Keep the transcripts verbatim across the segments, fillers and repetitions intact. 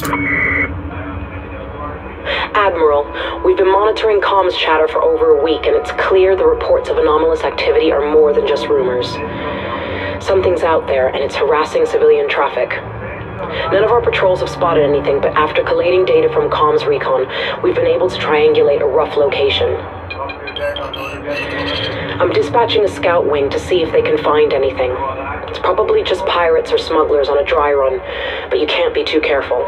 Admiral, we've been monitoring comms chatter for over a week, and it's clear the reports of anomalous activity are more than just rumors. Something's out there, and it's harassing civilian traffic. None of our patrols have spotted anything, but after collating data from comms recon, we've been able to triangulate a rough location. I'm dispatching a scout wing to see if they can find anything. It's probably just pirates or smugglers on a dry run, but you can't be too careful.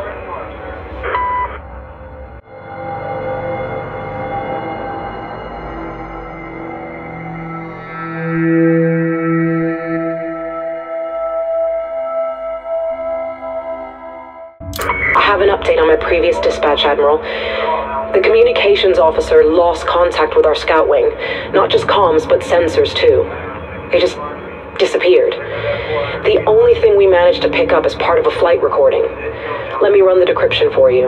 I have an update on my previous dispatch, Admiral. The communications officer lost contact with our scout wing. Not just comms, but sensors too. They just disappeared. The only thing we managed to pick up is part of a flight recording. Let me run the decryption for you.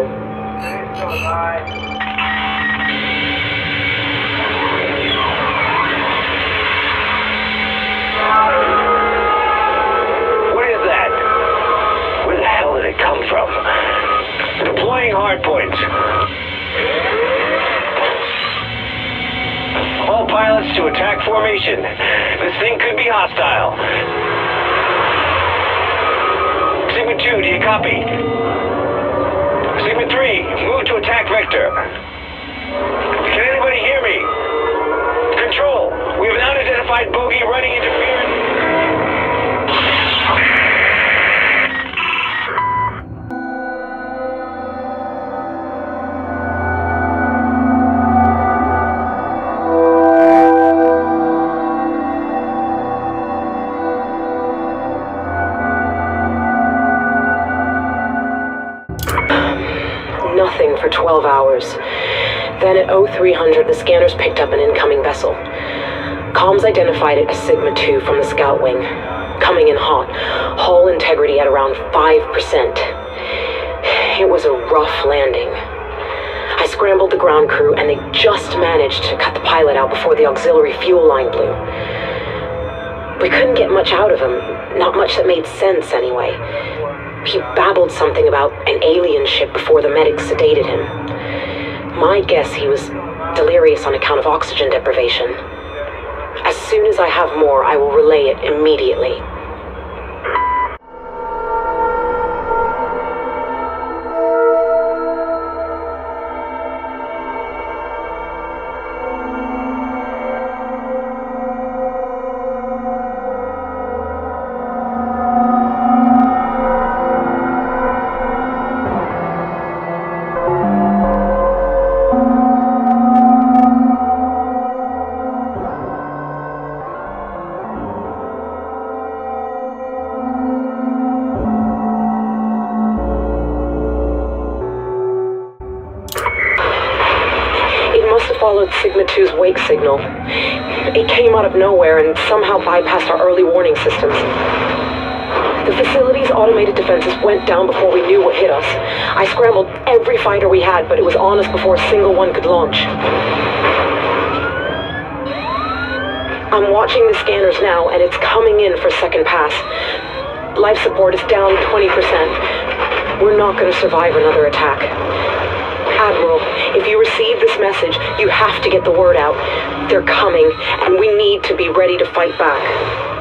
What is that? Where the hell did it come from? Deploying hardpoints. All pilots to attack formation. This thing could be hostile. Sigma two, do you copy? Sigma three, move to attack vector. Can anybody hear me? Control, we have an unidentified bogey running interference. Nothing for twelve hours. Then at oh three hundred, the scanners picked up an incoming vessel. Comms identified it as Sigma two from the scout wing. Coming in hot. Hull integrity at around five percent. It was a rough landing. I scrambled the ground crew, and they just managed to cut the pilot out before the auxiliary fuel line blew. We couldn't get much out of him. Not much that made sense, anyway. He babbled something about an alien ship before the medics sedated him. My guess he was delirious on account of oxygen deprivation. As soon as I have more, I will relay it immediately. Followed Sigma two's wake signal. It came out of nowhere and somehow bypassed our early warning systems. The facility's automated defenses went down before we knew what hit us. I scrambled every fighter we had, but it was on us before a single one could launch. I'm watching the scanners now, and it's coming in for second pass. Life support is down twenty percent. We're not going to survive another attack. Admiral, if you receive this message, you have to get the word out. They're coming, and we need to be ready to fight back.